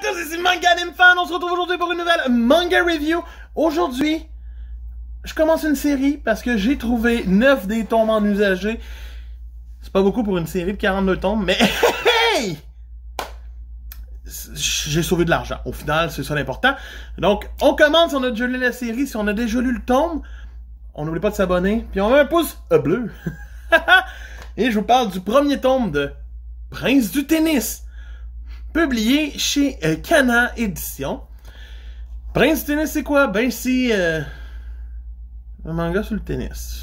tous, ici Manga Anime Fan. On se retrouve aujourd'hui pour une nouvelle manga review. Aujourd'hui, je commence une série parce que j'ai trouvé 9 des tomes en usagé. C'est pas beaucoup pour une série de 42 tomes, mais hey! J'ai sauvé de l'argent. Au final, c'est ça l'important. Donc, on commence, on a déjà lu la série. Si on a déjà lu le tome, on n'oublie pas de s'abonner. Puis on met un pouce bleu. Et je vous parle du premier tome de Prince du Tennis, publié chez Kana Édition. Prince du Tennis, c'est quoi? Ben, c'est un manga sur le tennis.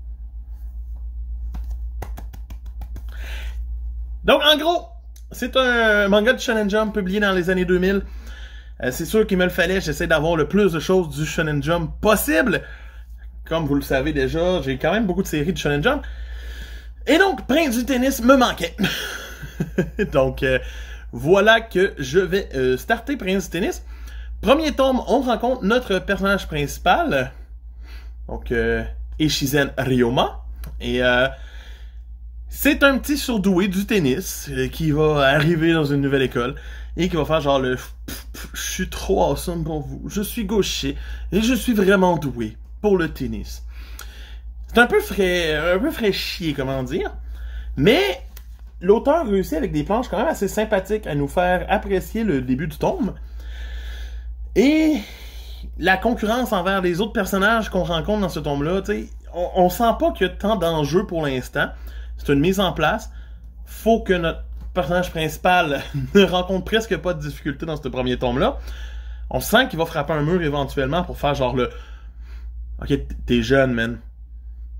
Donc, en gros, c'est un manga de Shonen Jump publié dans les années 2000. C'est sûr qu'il me le fallait. J'essaie d'avoir le plus de choses du Shonen Jump possible. Comme vous le savez déjà, j'ai quand même beaucoup de séries de Shonen Jump. Et donc, Prince du Tennis me manquait. Donc, voilà que je vais starter Prince du Tennis. Premier tome, on rencontre notre personnage principal. Donc, Echizen Ryoma. Et c'est un petit surdoué du tennis qui va arriver dans une nouvelle école et qui va faire genre le « Je suis trop awesome pour vous. Je suis gaucher et je suis vraiment doué pour le tennis. » C'est un peu fraîchier, comment dire. Mais l'auteur réussit avec des planches quand même assez sympathiques à nous faire apprécier le début du tome. Et la concurrence envers les autres personnages qu'on rencontre dans ce tome-là, on sent pas qu'il y a tant d'enjeux pour l'instant. C'est une mise en place. Faut que notre personnage principal ne rencontre presque pas de difficultés dans ce premier tome-là. On sent qu'il va frapper un mur éventuellement pour faire genre le « Ok, t'es jeune, man. Calme-toi. »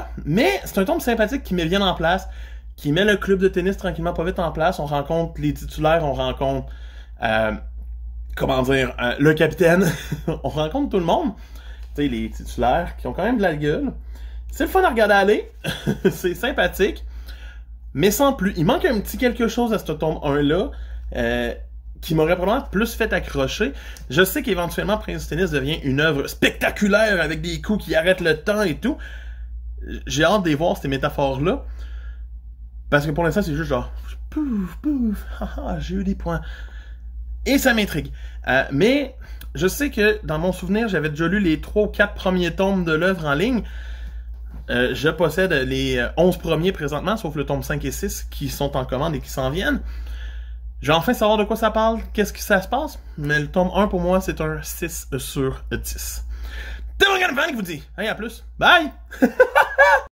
Mais c'est un tome sympathique qui met bien en place, qui met le club de tennis tranquillement pas vite en place. On rencontre les titulaires, on rencontre le capitaine. On rencontre tout le monde. Tu sais, les titulaires qui ont quand même de la gueule. C'est le fun à regarder aller. C'est sympathique. Mais sans plus. Il manque un petit quelque chose à ce tome 1-là qui m'aurait probablement plus fait accrocher. Je sais qu'éventuellement, Prince du Tennis devient une œuvre spectaculaire avec des coups qui arrêtent le temps et tout. J'ai hâte de voir ces métaphores-là. Parce que pour l'instant, c'est juste genre... Pouf, pouf, haha, j'ai eu des points. Et ça m'intrigue. Mais je sais que, dans mon souvenir, j'avais déjà lu les 3 ou 4 premiers tomes de l'œuvre en ligne. Je possède les 11 premiers présentement, sauf le tome 5 et 6 qui sont en commande et qui s'en viennent. Je vais enfin savoir de quoi ça parle, qu'est-ce que ça se passe. Mais le tome 1, pour moi, c'est un 6 sur 10. C'est Manga Anime Fan qui vous dit, hey, à plus, bye!